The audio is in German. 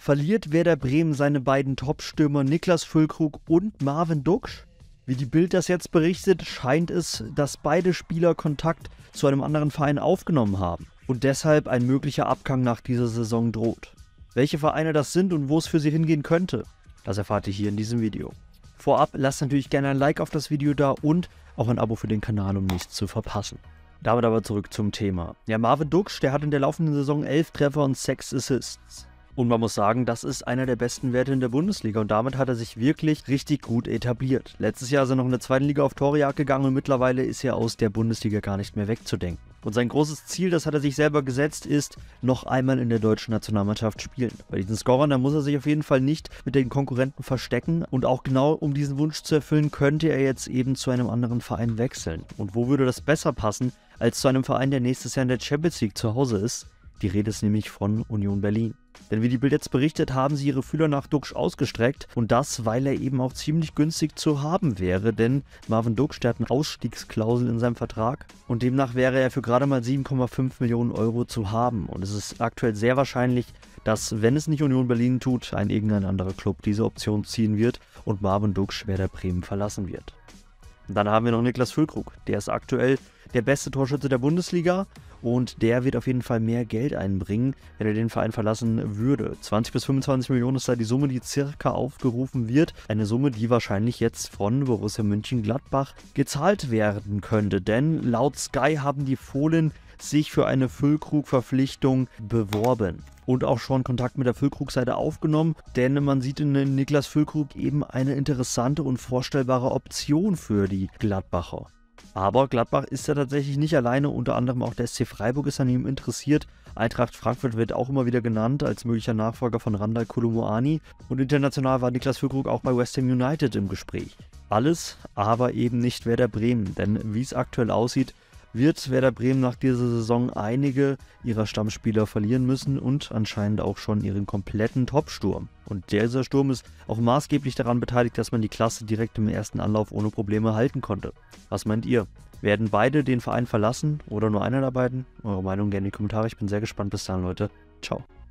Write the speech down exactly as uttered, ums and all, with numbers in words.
Verliert Werder Bremen seine beiden Top-Stürmer Niklas Füllkrug und Marvin Duksch? Wie die Bild das jetzt berichtet, scheint es, dass beide Spieler Kontakt zu einem anderen Verein aufgenommen haben und deshalb ein möglicher Abgang nach dieser Saison droht. Welche Vereine das sind und wo es für sie hingehen könnte, das erfahrt ihr hier in diesem Video. Vorab lasst natürlich gerne ein Like auf das Video da und auch ein Abo für den Kanal, um nichts zu verpassen. Damit aber zurück zum Thema. Ja, Marvin Duksch, der hat in der laufenden Saison elf Treffer und sechs Assists. Und man muss sagen, das ist einer der besten Werte in der Bundesliga und damit hat er sich wirklich richtig gut etabliert. Letztes Jahr ist er noch in der zweiten Liga auf Torejagd gegangen und mittlerweile ist er aus der Bundesliga gar nicht mehr wegzudenken. Und sein großes Ziel, das hat er sich selber gesetzt, ist, noch einmal in der deutschen Nationalmannschaft spielen. Bei diesen Scorern, da muss er sich auf jeden Fall nicht mit den Konkurrenten verstecken und auch genau um diesen Wunsch zu erfüllen, könnte er jetzt eben zu einem anderen Verein wechseln. Und wo würde das besser passen, als zu einem Verein, der nächstes Jahr in der Champions League zu Hause ist? Die Rede ist nämlich von Union Berlin. Denn wie die Bild jetzt berichtet, haben sie ihre Fühler nach Duksch ausgestreckt und das, weil er eben auch ziemlich günstig zu haben wäre, denn Marvin Duksch, der hat eine Ausstiegsklausel in seinem Vertrag und demnach wäre er für gerade mal sieben Komma fünf Millionen Euro zu haben und es ist aktuell sehr wahrscheinlich, dass, wenn es nicht Union Berlin tut, ein irgendein anderer Club diese Option ziehen wird und Marvin Duksch Werder Bremen verlassen wird. Und dann haben wir noch Niklas Füllkrug, der ist aktuell der beste Torschütze der Bundesliga und der wird auf jeden Fall mehr Geld einbringen, wenn er den Verein verlassen würde. zwanzig bis fünfundzwanzig Millionen ist da die Summe, die circa aufgerufen wird. Eine Summe, die wahrscheinlich jetzt von Borussia Mönchengladbach gezahlt werden könnte, denn laut Sky haben die Fohlen sich für eine Füllkrug-Verpflichtung beworben und auch schon Kontakt mit der Füllkrug-Seite aufgenommen, denn man sieht in Niklas Füllkrug eben eine interessante und vorstellbare Option für die Gladbacher. Aber Gladbach ist ja tatsächlich nicht alleine, unter anderem auch der S C Freiburg ist an ihm interessiert. Eintracht Frankfurt wird auch immer wieder genannt als möglicher Nachfolger von Randal Kolo Muani und international war Niklas Füllkrug auch bei West Ham United im Gespräch. Alles, aber eben nicht Werder Bremen, denn wie es aktuell aussieht, wird Werder Bremen nach dieser Saison einige ihrer Stammspieler verlieren müssen und anscheinend auch schon ihren kompletten Top-Sturm. Und dieser Sturm ist auch maßgeblich daran beteiligt, dass man die Klasse direkt im ersten Anlauf ohne Probleme halten konnte. Was meint ihr? Werden beide den Verein verlassen oder nur einer der beiden? Eure Meinung gerne in die Kommentare, ich bin sehr gespannt. Bis dann, Leute. Ciao.